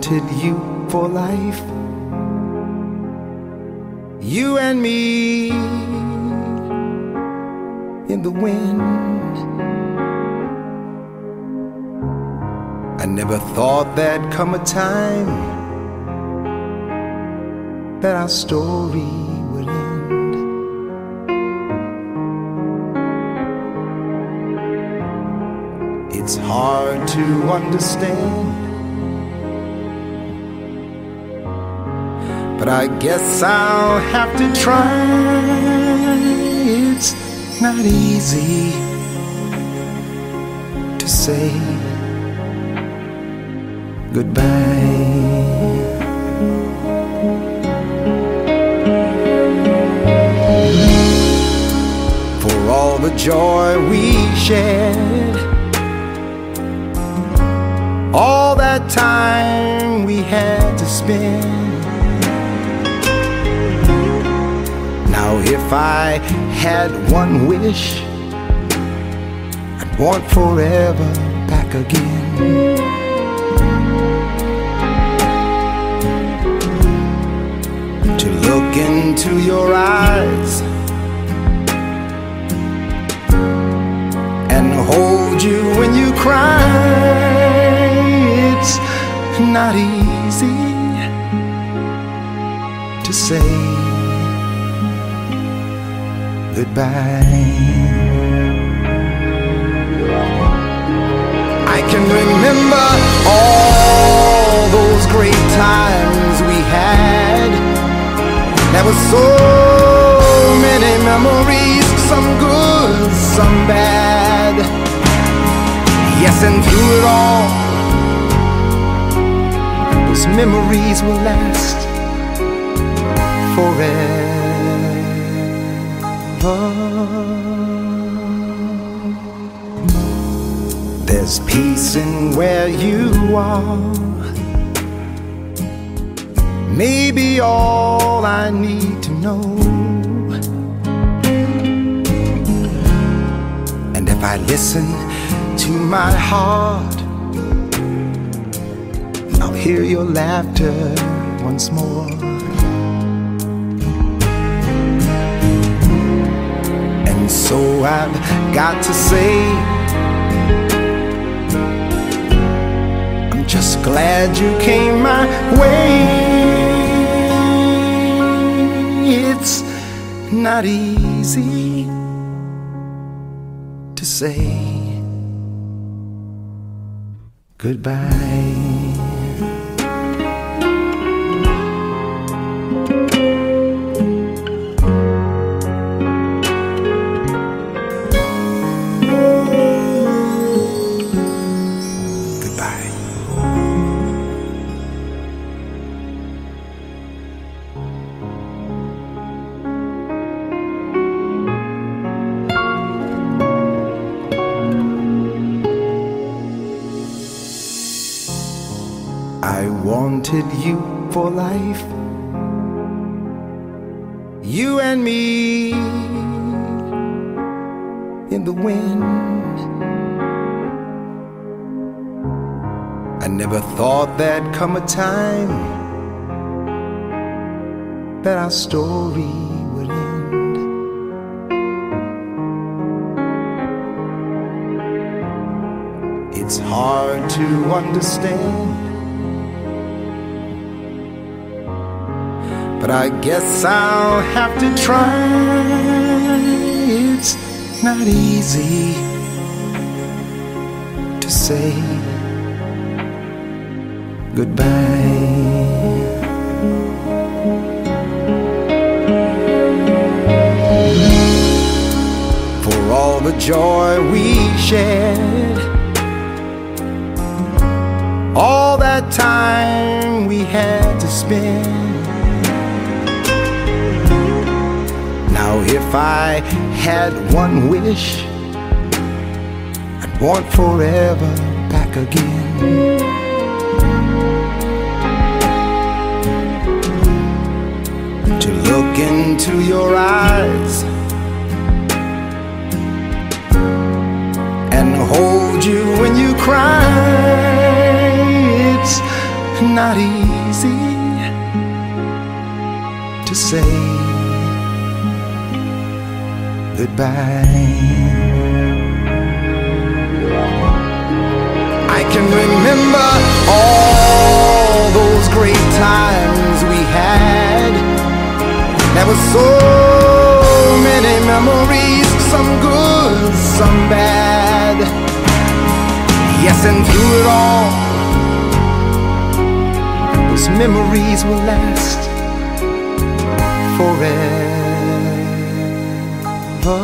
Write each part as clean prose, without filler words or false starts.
wanted you for life, you and me in the wind. I never thought there'd come a time that our story would end. It's hard to understand, but I guess I'll have to try. It's not easy to say goodbye. For all the joy we shared, all that time we had to spend. Now if I had one wish, I'd want forever back again. To look into your eyes and hold you when you cry. It's not easy to say goodbye. I can remember all those great times we had. There were so many memories, some good, some bad. Yes, and through it all, those memories will last forever. There's peace in where you are, maybe all I need to know. And if I listen to my heart, I'll hear your laughter once more. And so I've got to say, I'm just glad you came my way. It's not easy to say goodbye. I wanted you for life, you and me in the wind. I never thought there'd come a time that our story would end. It's hard to understand, but I guess I'll have to try. It's not easy to say goodbye. For all the joy we shared, all that time we had to spend. Now if I had one wish, I'd want forever back again. To look into your eyes and hold you when you cry. It's not easy to say goodbye. I can remember all those great times we had. There were so many memories, some good, some bad. Yes, and through it all, those memories will last forever.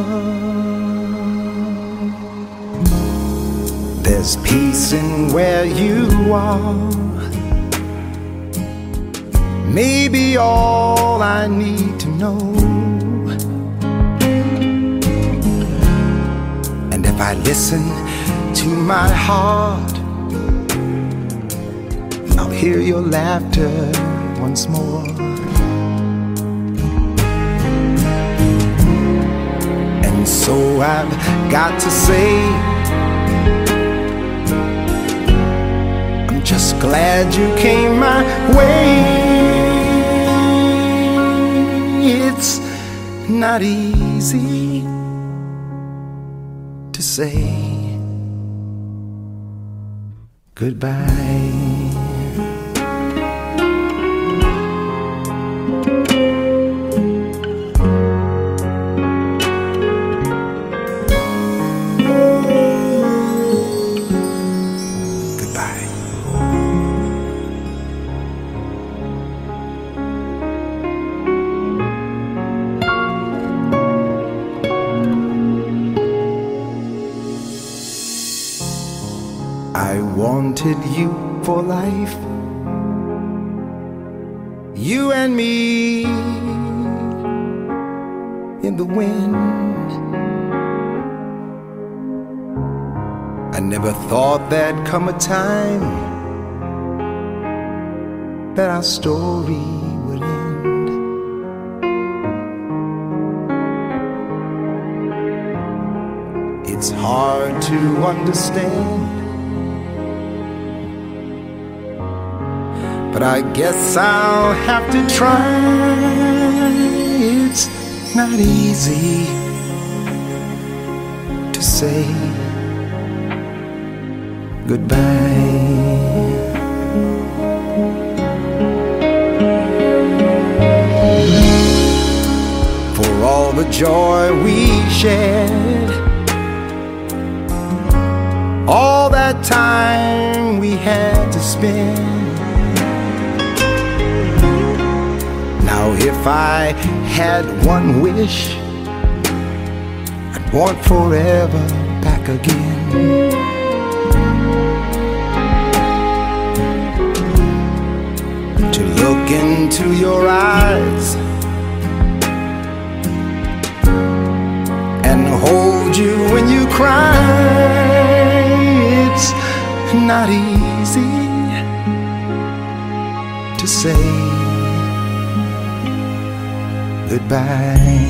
There's peace in where you are, maybe all I need to know. And if I listen to my heart, I'll hear your laughter once more. And so I've got to say, I'm just glad you came my way. It's not easy to say goodbye. I wanted you for life, you and me in the wind. I never thought there'd come a time that our story would end. It's hard to understand, but I guess I'll have to try. It's not easy to say goodbye. For all the joy we shared, all that time we had to spend. Now if I had one wish, I'd want forever back again. To look into your eyes and hold you when you cry. It's not easy to say goodbye.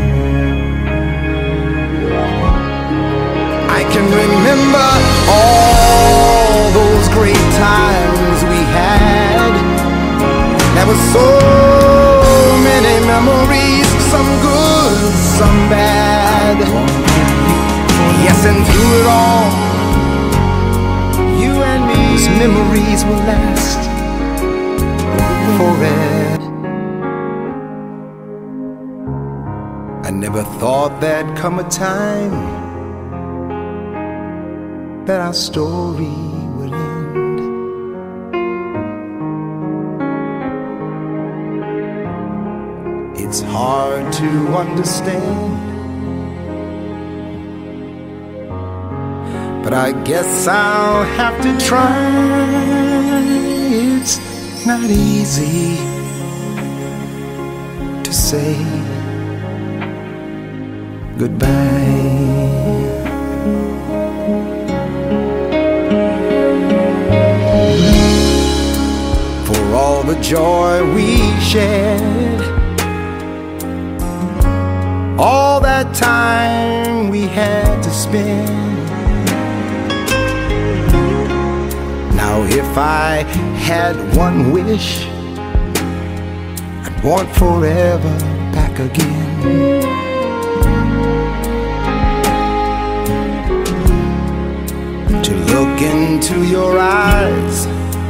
I can remember all those great times we had. There were so many memories, some good, some bad. Yes, and through it all, you and me, those memories will last forever. I never thought there'd come a time that our story would end. It's hard to understand, but I guess I'll have to try. It's not easy to say goodbye. For all the joy we shared, all that time we had to spend. Now if I had one wish, I'd want forever back again. To look into your eyes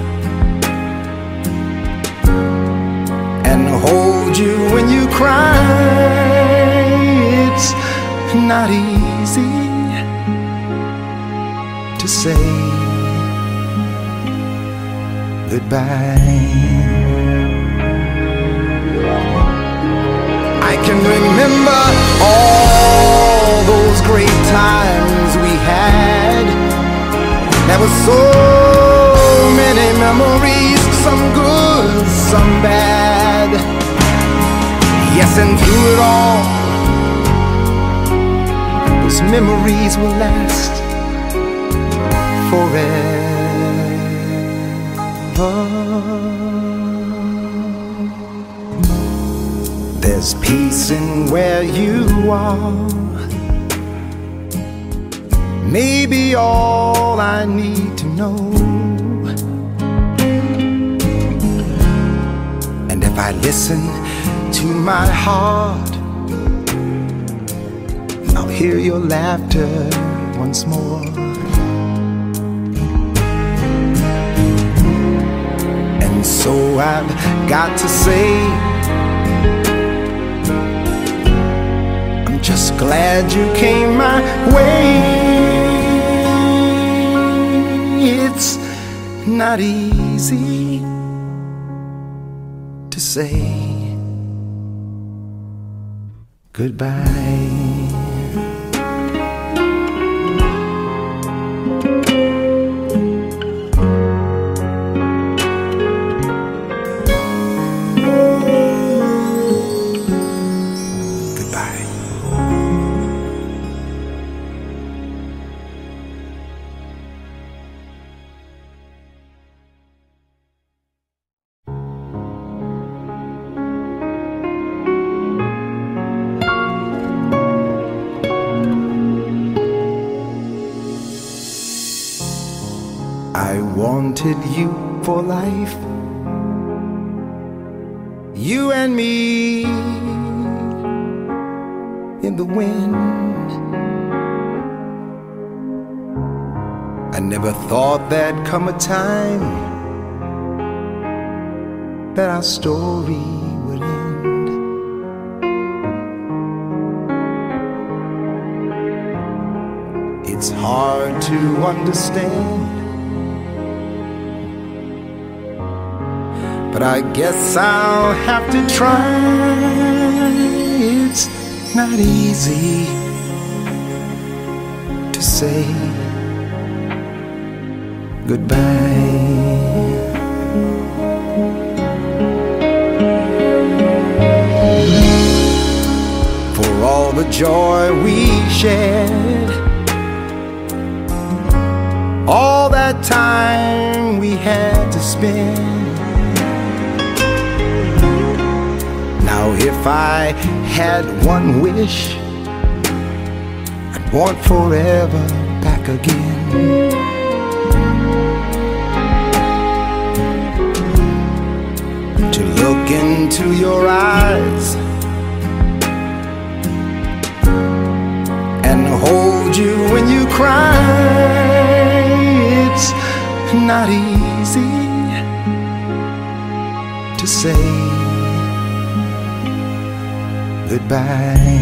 and hold you when you cry. It's not easy to say goodbye. I can remember all those great times we had. There were so many memories, some good, some bad. Yes, and through it all, those memories will last forever. There's peace in where you are, maybe all I need to know. And if I listen to my heart, I'll hear your laughter once more. And so I've got to say, I'm just glad you came my way. It's not easy to say goodbye. I wanted you for life, you and me in the wind. I never thought there'd come a time that our story would end. It's hard to understand, but I guess I'll have to try. It's not easy to say goodbye. For all the joy we shared, all that time we had to spend. Now if I had one wish, I'd want forever back again. To look into your eyes and hold you when you cry. It's not easy to say goodbye.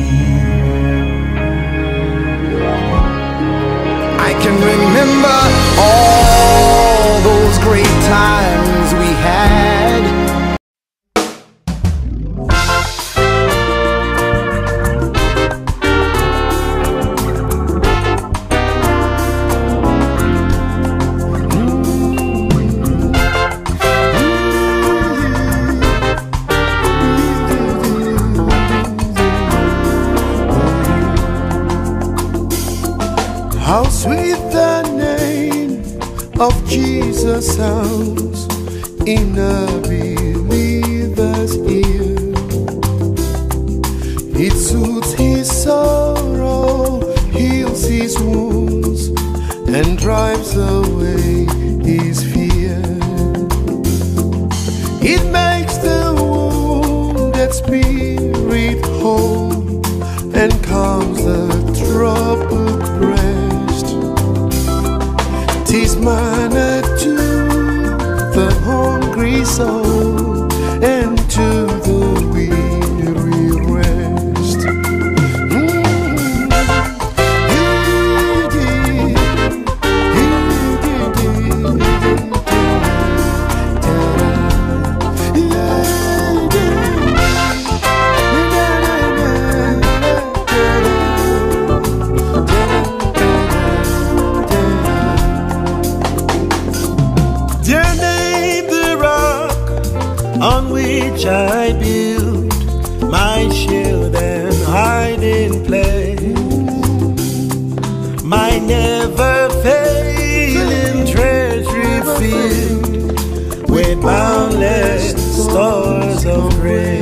I can remember all those great times we had. How sweet the name of Jesus sounds in a believer's ear. It soothes his sorrow, heals his wounds, and drives away his fear. build my shield and hiding place, my never failing treasury filled with boundless stores of grace.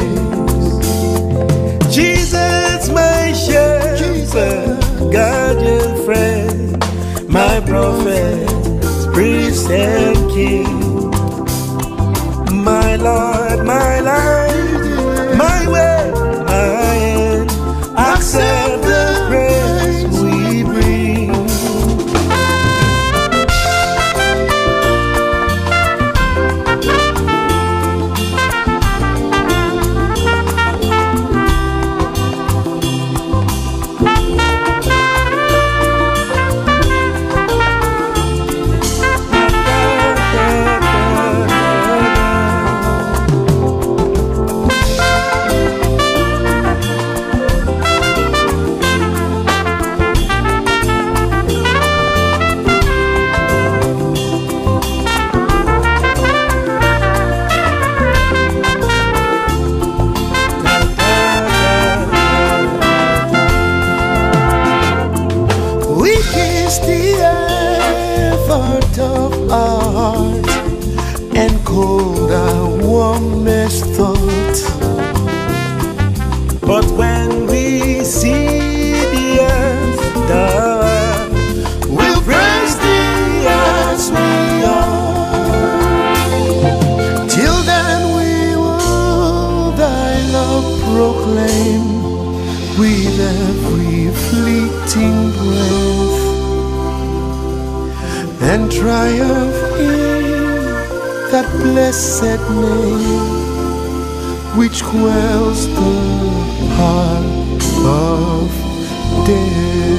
Jesus, my shepherd, guardian friend, my prophet, priest and king, my Lord, my life, my way, my end, accept the praise we bring. Of our heart and cold our warmest thought. But when we see the earth, we'll praise thee as we are. Till then we will thy love proclaim with every fleeting breath, and triumph in that blessed name which quells the heart of death.